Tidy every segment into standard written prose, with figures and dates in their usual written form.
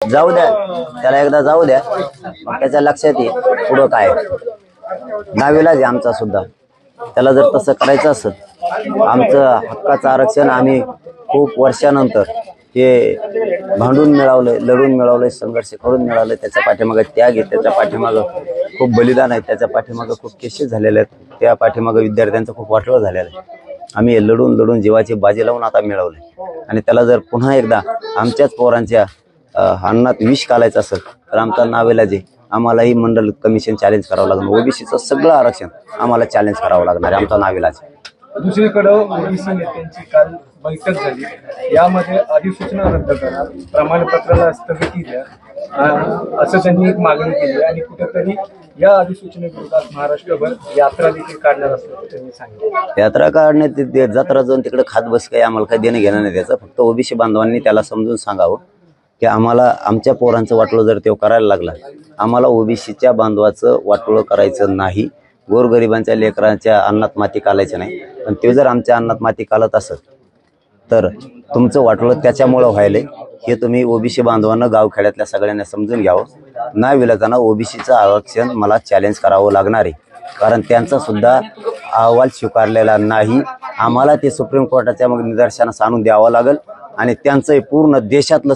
जाऊ द्या, त्याला एकदा जाऊ द्या, मग त्याच्या लक्षात येईल पुढं काय. नाविलाज आमचा सुद्धा, त्याला जर तसं करायचं असत, आमचं हक्काचं आरक्षण आम्ही खूप वर्षानंतर हे भांडून मिळवलंय, लढून मिळवलंय, संघर्ष करून मिळवलंय. त्याच्या पाठीमागे त्याग आहे, त्याच्या पाठीमागं खूप बलिदान आहे, त्याच्या पाठीमागं खूप केसेस झालेले आहेत, त्या पाठीमागं विद्यार्थ्यांचं खूप वाटलं झालेलं आहे. आम्ही हे लढून लढून जीवाची बाजी लावून आता मिळवलंय. आणि त्याला जर पुन्हा एकदा आमच्याच पोरांच्या अन्नात विष घालायचं असेल तर आमचा नाविलाज आहे. आम्हालाही मंडल कमिशन चॅलेंज करावं लागणार. ओबीसीचं सगळं आरक्षण आम्हाला चॅलेंज करावं लागणार आहे. आमचा नाविलाज. दुसरीकडे ओबीसी नेत्यांची काल बैठक झाली, यामध्ये अधिसूचना रद्द करा, प्रमाणपत्राला स्थगिती द्या, असं त्यांनी एक मागणी केली. आणि कुठेतरी या अधिसूचनेविरोधात महाराष्ट्रभर यात्रा देखील काढणार असल्याचं त्यांनी सांगितलं. यात्रा काढण्यात जत्रा जाऊन तिकडे खात बस, काही आम्हाला काही देणं घेणं नाही त्याचं. फक्त ओबीसी बांधवांनी त्याला समजून सांगावं की आम्हाला आमच्या पोरांचं वाटोळं जर ते करायला लागला, आम्हाला ओबीसीच्या बांधवाचं वाटोळं करायचं नाही. गोरगरिबांच्या लेकरांच्या अन्नात माती कालायचं नाही. पण ते जर आमच्या अन्नात माती कालत असत तर तुमचं वाटोळं त्याच्यामुळं व्हायलंय हे तुम्ही ओबीसी बांधवांना गावखेड्यातल्या सगळ्यांना समजून घ्यावं. नाविलाजानं ओबीसीचं आरक्षण मला चॅलेंज करावं लागणार आहे, कारण त्यांचा सुद्धा अहवाल स्वीकारलेला नाही. आम्हाला ते सुप्रीम कोर्टाच्या मग निदर्शनास आणून द्यावं लागेल आणि त्यांचं पूर्ण देशातलं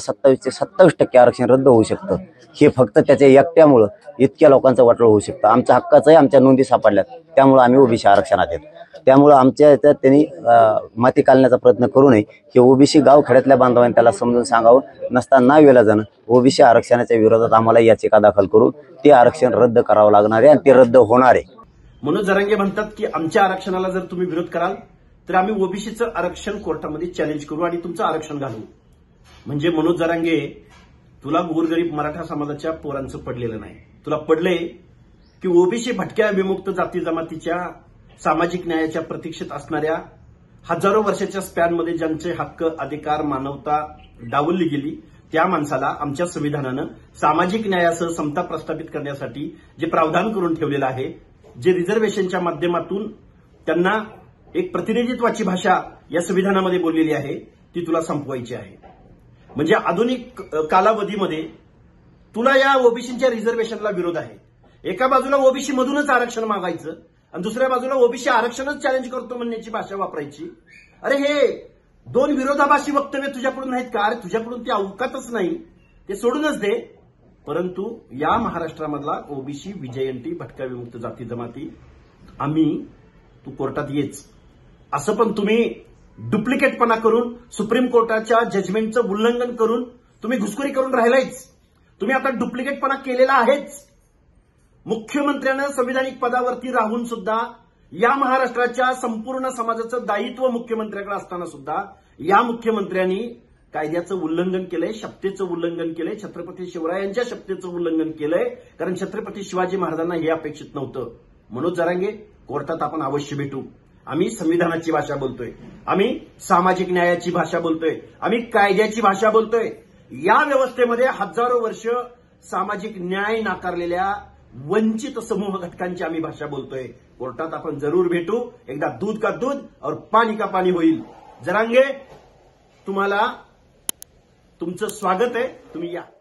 27% आरक्षण रद्द होऊ शकतं. हे फक्त त्याच्या एकट्यामुळं इतक्या लोकांचं वाटोळं होऊ शकतं. आमच्या हक्काचंही आमच्या नोंदी सापडल्यात, त्यामुळं आम्ही ओबीसी आरक्षणात येत. त्यामुळं आमच्या याच्यात त्यांनी माती काढण्याचा प्रयत्न करू नये हे ओबीसी गावखेड्यातल्या बांधवांनी त्याला समजून सांगावं. नसताना नाविलाजानं ओबीसी आरक्षणाच्या विरोधात आम्हाला याचिका दाखल करून ते आरक्षण रद्द करावं लागणार आहे आणि ते रद्द होणार आहे. मनोज जरांगे म्हणतात की आमच्या आरक्षणाला जर तुम्ही विरोध कराल तर आम्ही ओबीसीचं आरक्षण कोर्टामध्ये चॅलेंज करू आणि तुमचं आरक्षण घालू. म्हणजे मनोज जरांगे, तुला गोरगरीब मराठा समाजाच्या पोरांचं पडलेलं नाही. तुला पडलंय की ओबीसी भटक्या विमुक्त जाती जमातीच्या सामाजिक न्यायाच्या प्रतीक्षेत असणाऱ्या हजारो वर्षाच्या स्पॅनमध्ये ज्यांचे हक्क, अधिकार, मानवता डावलली गेली त्या माणसाला आमच्या संविधानानं सामाजिक न्यायासह समता प्रस्थापित करण्यासाठी जे प्रावधान करून ठेवलेलं आहे, जे रिझर्वेशनच्या माध्यमातून त्यांना एक प्रतिनिधित्वाची भाषा या संविधानामध्ये बोललेली आहे, ती तुला संपवायची आहे. म्हणजे आधुनिक कालावधीमध्ये तुला या ओबीसीच्या रिझर्वेशनला विरोध आहे. एका बाजूला ओबीसी मधूनच आरक्षण मागायचं आणि दुसऱ्या बाजूला ओबीसी आरक्षणच चॅलेंज करतो म्हणण्याची भाषा वापरायची. अरे हे दोन विरोधाभासी वक्तव्य तुझ्याकडून नाहीत का? अरे तुझ्याकडून ते अवकातच नाही, ते सोडूनच दे. परंतु या महाराष्ट्रामधला ओबीसी, विजयंती, भटक्या विमुक्त जाती जमाती आम्ही, तू कोर्टात येच, असं पण तुम्ही डुप्लिकेटपणा करून सुप्रीम कोर्टाच्या जजमेंटचं उल्लंघन करून तुम्ही घुसखोरी करून राहिलायच. तुम्ही आता डुप्लिकेटपणा केलेला आहेच. मुख्यमंत्र्यानं संविधानिक पदावरती राहून सुद्धा या महाराष्ट्राच्या संपूर्ण समाजाचं दायित्व मुख्यमंत्र्याकडे असताना सुद्धा या मुख्यमंत्र्यांनी कायद्याचं उल्लंघन केलंय, शपथेचं उल्लंघन केलंय, छत्रपती शिवरायांच्या शपथेचं उल्लंघन केलंय. कारण छत्रपती शिवाजी महाराजांना हे अपेक्षित नव्हतं. मनोज जरांगे, कोर्टात आपण अवश्य भेटू. आम्ही संविधानाची भाषा बोलतोय, आम्ही सामाजिक न्यायाची भाषा बोलतोय, आम्ही कायद्याची भाषा बोलतोय. या व्यवस्थेमध्ये हजारो वर्ष सामाजिक न्याय नाकारलेल्या वंचित समूह घटकांची आम्ही भाषा बोलतोय. कोर्टात आपण जरूर भेटू. एकदा दूध का दूध और पाणी का पाणी होईल. जरांगे, तुम्हाला तुमचं स्वागत आहे, तुम्ही या.